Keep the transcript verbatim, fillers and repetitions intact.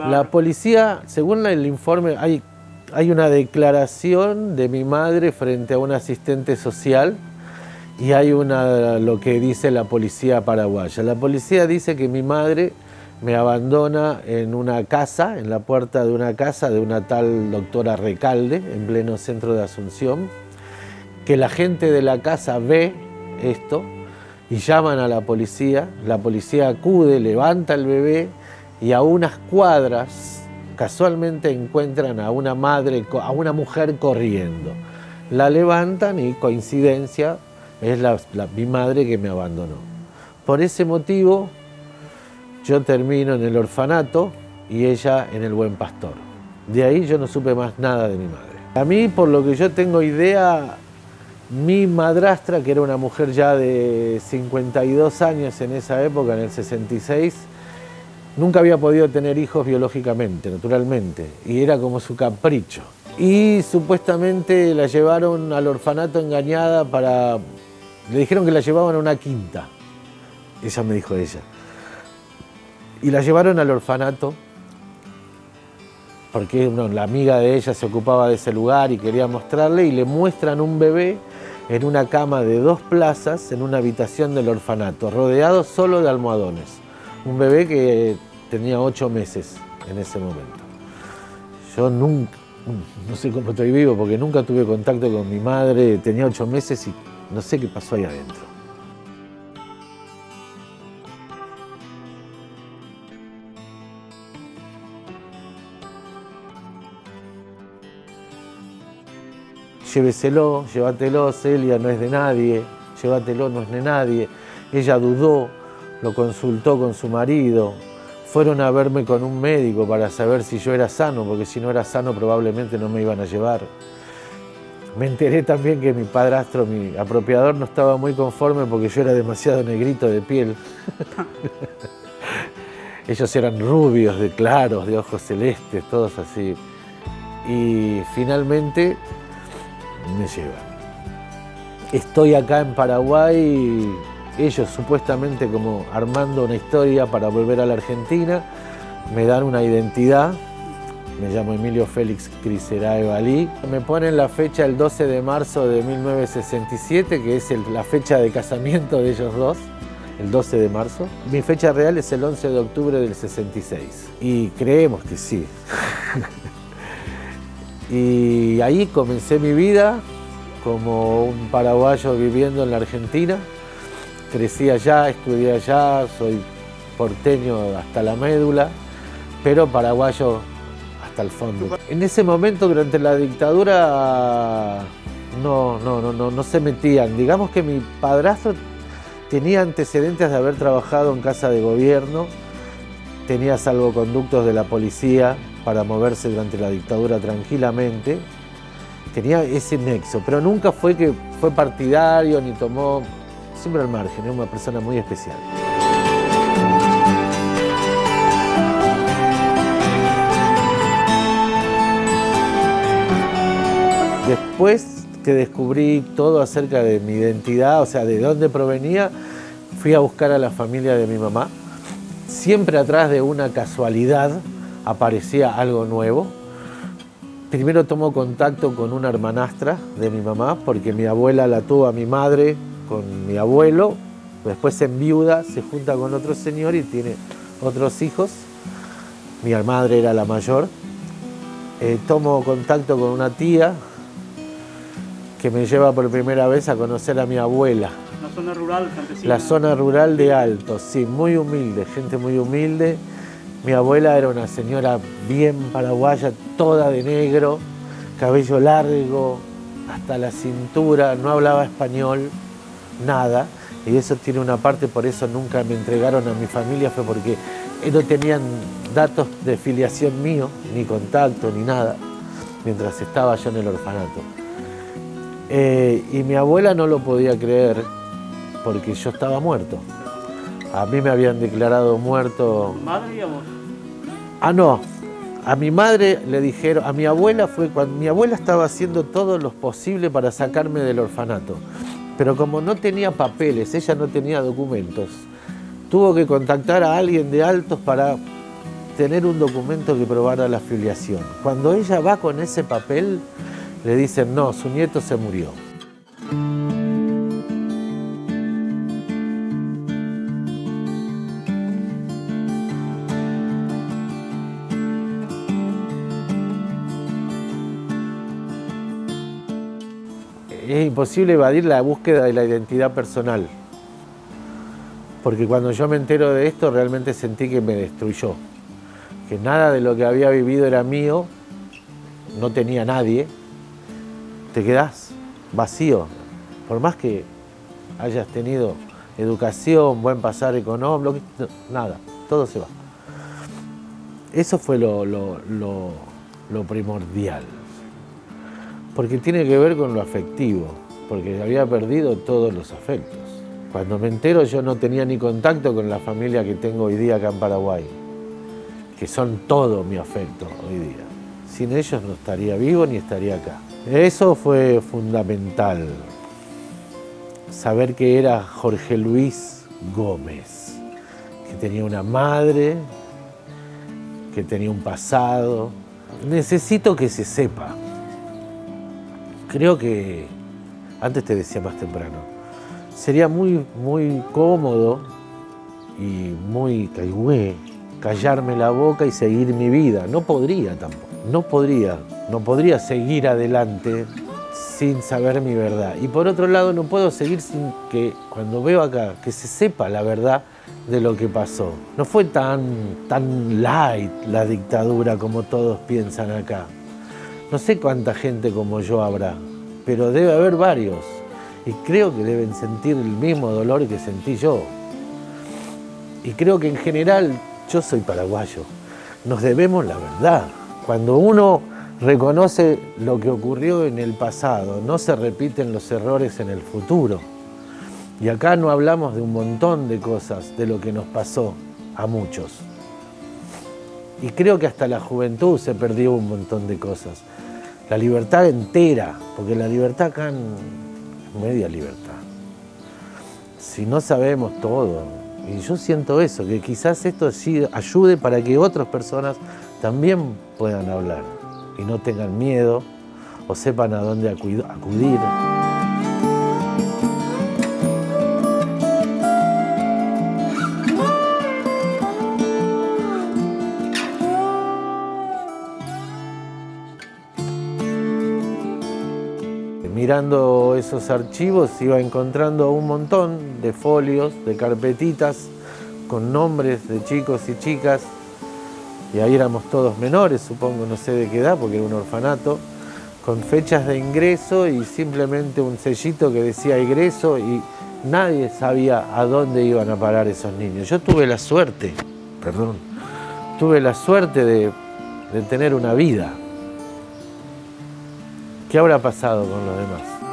La policía, según el informe, hay, hay una declaración de mi madre frente a un asistente social y hay una, lo que dice la policía paraguaya. La policía dice que mi madre me abandona en una casa, en la puerta de una casa de una tal doctora Recalde, en pleno centro de Asunción, que la gente de la casa ve esto y llaman a la policía, la policía acude, levanta el bebé y a unas cuadras casualmente encuentran a una madre, a una mujer corriendo. La levantan y coincidencia es la, la, mi madre que me abandonó. Por ese motivo yo termino en el orfanato y ella en el Buen Pastor. De ahí yo no supe más nada de mi madre. A mí, por lo que yo tengo idea, mi madrastra, que era una mujer ya de cincuenta y dos años en esa época, en el sesenta y seis, nunca había podido tener hijos biológicamente, naturalmente, y era como su capricho. Y supuestamente la llevaron al orfanato engañada para... Le dijeron que la llevaban a una quinta, ella me dijo ella. Y la llevaron al orfanato porque bueno, la amiga de ella se ocupaba de ese lugar y quería mostrarle, y le muestran un bebé en una cama de dos plazas en una habitación del orfanato, rodeado solo de almohadones. Un bebé que tenía ocho meses en ese momento. Yo nunca, no sé cómo estoy vivo, porque nunca tuve contacto con mi madre, tenía ocho meses y no sé qué pasó ahí adentro. Lléveselo, llévatelo, Celia no es de nadie, llévatelo, no es de nadie. Ella dudó, lo consultó con su marido, fueron a verme con un médico para saber si yo era sano, porque si no era sano probablemente no me iban a llevar. Me enteré también que mi padrastro, mi apropiador, no estaba muy conforme porque yo era demasiado negrito de piel. Ellos eran rubios, de claros, de ojos celestes, todos así. Y finalmente me llevan. Estoy acá en Paraguay, ellos supuestamente como armando una historia para volver a la Argentina, me dan una identidad, me llamo Emilio Félix Criserae Balí, me ponen la fecha el doce de marzo de mil novecientos sesenta y siete, que es el, la fecha de casamiento de ellos dos, el doce de marzo. Mi fecha real es el once de octubre del sesenta y seis, y creemos que sí. Y ahí comencé mi vida como un paraguayo viviendo en la Argentina. Crecí allá, estudié allá, soy porteño hasta la médula, pero paraguayo hasta el fondo. En ese momento, durante la dictadura, no, no, no, no, no se metían. Digamos que mi padrastro tenía antecedentes de haber trabajado en casa de gobierno, tenía salvoconductos de la policía para moverse durante la dictadura tranquilamente, tenía ese nexo, pero nunca fue que fue partidario ni tomó, siempre al margen, es una persona muy especial. Después que descubrí todo acerca de mi identidad, o sea, de dónde provenía, fui a buscar a la familia de mi mamá. Siempre atrás de una casualidad aparecía algo nuevo. Primero tomo contacto con una hermanastra de mi mamá, porque mi abuela la tuvo a mi madre con mi abuelo, después se enviuda, se junta con otro señor y tiene otros hijos. Mi madre era la mayor. Eh, tomo contacto con una tía que me lleva por primera vez a conocer a mi abuela. ¿La zona rural campesina? La zona rural de Alto, sí, muy humilde, gente muy humilde. Mi abuela era una señora bien paraguaya, toda de negro, cabello largo, hasta la cintura, no hablaba español, nada. Y eso tiene una parte, por eso nunca me entregaron a mi familia, fue porque no tenían datos de filiación mío, ni contacto, ni nada, mientras estaba yo en el orfanato. Eh, y mi abuela no lo podía creer, porque yo estaba muerto. A mí me habían declarado muerto. ¿Madre y a vos? Ah, no. A mi madre le dijeron, a mi abuela fue cuando mi abuela estaba haciendo todo lo posible para sacarme del orfanato. Pero como no tenía papeles, ella no tenía documentos, tuvo que contactar a alguien de Altos para tener un documento que probara la filiación. Cuando ella va con ese papel, le dicen, no, su nieto se murió. Es imposible evadir la búsqueda de la identidad personal, porque cuando yo me entero de esto realmente sentí que me destruyó, que nada de lo que había vivido era mío, no tenía nadie, te quedás vacío, por más que hayas tenido educación, buen pasar económico, nada, todo se va. Eso fue lo, lo, lo, lo primordial. Porque tiene que ver con lo afectivo, porque había perdido todos los afectos. Cuando me entero yo no tenía ni contacto con la familia que tengo hoy día acá en Paraguay, que son todo mi afecto hoy día. Sin ellos no estaría vivo ni estaría acá. Eso fue fundamental, saber que era Jorge Luis Gómez, que tenía una madre, que tenía un pasado. Necesito que se sepa. Creo que, antes te decía más temprano, sería muy, muy cómodo y muy caigüe callarme la boca y seguir mi vida. No podría tampoco, no podría, no podría seguir adelante sin saber mi verdad. Y por otro lado, no puedo seguir sin que, cuando veo acá, que se sepa la verdad de lo que pasó. No fue tan, tan light la dictadura como todos piensan acá. No sé cuánta gente como yo habrá, pero debe haber varios. Y creo que deben sentir el mismo dolor que sentí yo. Y creo que en general, yo soy paraguayo, nos debemos la verdad. Cuando uno reconoce lo que ocurrió en el pasado, no se repiten los errores en el futuro. Y acá no hablamos de un montón de cosas, de lo que nos pasó a muchos. Y creo que hasta la juventud se perdió un montón de cosas. La libertad entera, porque la libertad acá es media libertad. Si no sabemos todo, y yo siento eso, que quizás esto sí ayude para que otras personas también puedan hablar y no tengan miedo o sepan a dónde acudir. Mirando esos archivos iba encontrando un montón de folios, de carpetitas con nombres de chicos y chicas, y ahí éramos todos menores, supongo, no sé de qué edad, porque era un orfanato, con fechas de ingreso y simplemente un sellito que decía ingreso, y nadie sabía a dónde iban a parar esos niños. Yo tuve la suerte, perdón, tuve la suerte de, de tener una vida. ¿Qué habrá pasado con los demás?